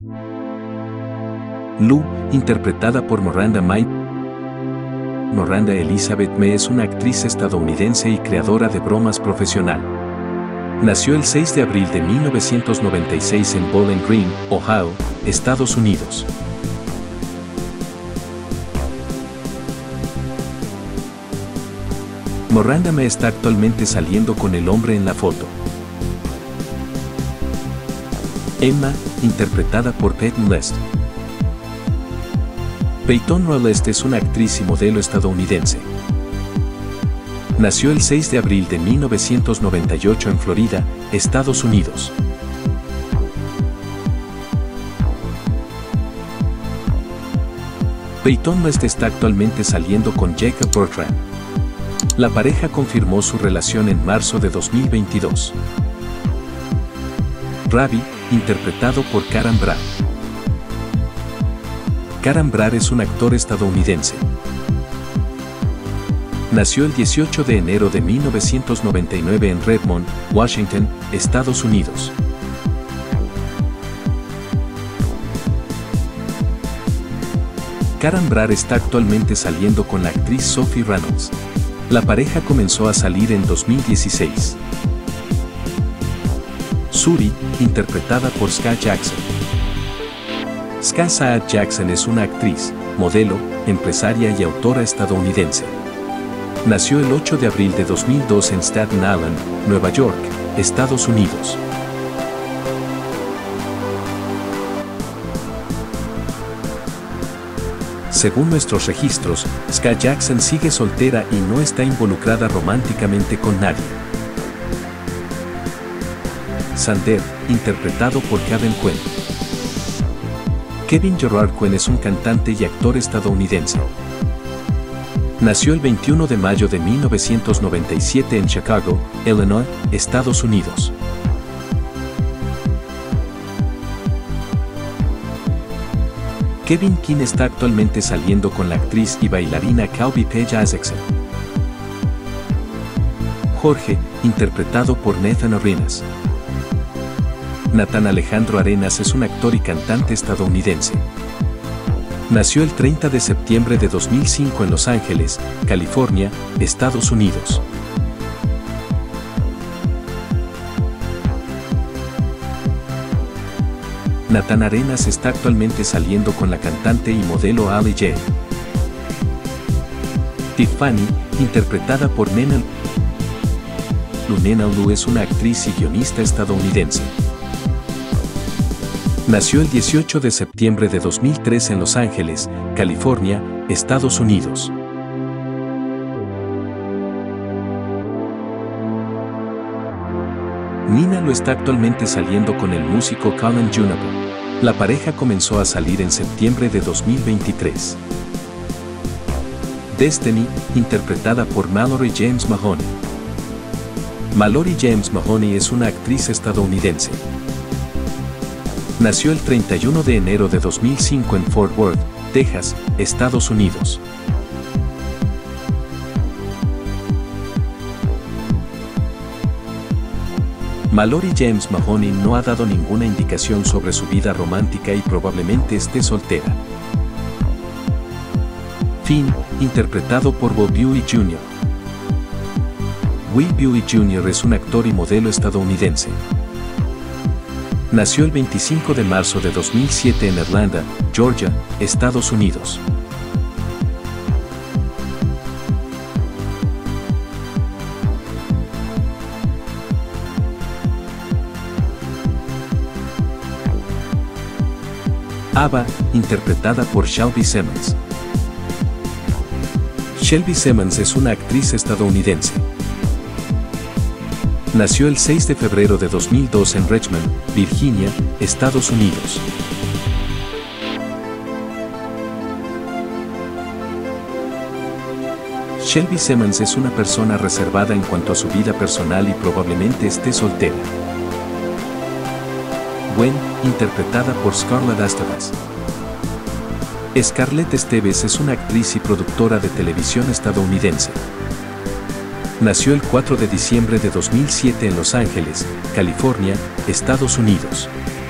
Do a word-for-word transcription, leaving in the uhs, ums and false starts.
Lou, interpretada por Miranda May. Miranda Elizabeth May es una actriz estadounidense y creadora de bromas profesional. Nació el seis de abril de mil novecientos noventa y seis en Bowling Green, Ohio, Estados Unidos. Miranda May está actualmente saliendo con el hombre en la foto. Emma, interpretada por Peyton List. Peyton List es una actriz y modelo estadounidense. Nació el seis de abril de mil novecientos noventa y ocho en Florida, Estados Unidos. Peyton List está actualmente saliendo con Jacob Bertrand. La pareja confirmó su relación en marzo de dos mil veintidós. Ravi, interpretado por Karan Brar. Karan Brar es un actor estadounidense. Nació el dieciocho de enero de mil novecientos noventa y nueve en Redmond, Washington, Estados Unidos. Karan Brar está actualmente saliendo con la actriz Sophie Reynolds. La pareja comenzó a salir en dos mil dieciséis. Suri, interpretada por Skaa Jackson. Skaa Saad Jackson es una actriz, modelo, empresaria y autora estadounidense. Nació el ocho de abril de dos mil dos en Staten Island, Nueva York, Estados Unidos. Según nuestros registros, Skaa Jackson sigue soltera y no está involucrada románticamente con nadie. Sander, interpretado por Kevin Quinn. Kevin Gerard Quinn es un cantante y actor estadounidense. Nació el veintiuno de mayo de mil novecientos noventa y siete en Chicago, Illinois, Estados Unidos. Kevin Quinn está actualmente saliendo con la actriz y bailarina Calby Page Isaacson. Jorge, interpretado por Nathan Arenas. Nathan Alejandro Arenas es un actor y cantante estadounidense. Nació el treinta de septiembre de dos mil cinco en Los Ángeles, California, Estados Unidos. Nathan Arenas está actualmente saliendo con la cantante y modelo Ali J. Tiffany, interpretada por Nena Lu. Nena Lu es una actriz y guionista estadounidense. Nació el dieciocho de septiembre de dos mil tres en Los Ángeles, California, Estados Unidos. Nina Lu está actualmente saliendo con el músico Colin Juniper. La pareja comenzó a salir en septiembre de dos mil veintitrés. Destiny, interpretada por Mallory James Mahoney. Mallory James Mahoney es una actriz estadounidense. Nació el treinta y uno de enero de dos mil cinco en Fort Worth, Texas, Estados Unidos. Mallory James Mahoney no ha dado ninguna indicación sobre su vida romántica y probablemente esté soltera. Finn, interpretado por Will Buey junior Will Buey junior es un actor y modelo estadounidense. Nació el veinticinco de marzo de dos mil siete en Atlanta, Georgia, Estados Unidos. Ava, interpretada por Shelby Simmons. Shelby Simmons es una actriz estadounidense. Nació el seis de febrero de dos mil dos en Richmond, Virginia, Estados Unidos. Shelby Simmons es una persona reservada en cuanto a su vida personal y probablemente esté soltera. Gwen, interpretada por Scarlett Estevez. Scarlett Estevez es una actriz y productora de televisión estadounidense. Nació el cuatro de diciembre de dos mil siete en Los Ángeles, California, Estados Unidos.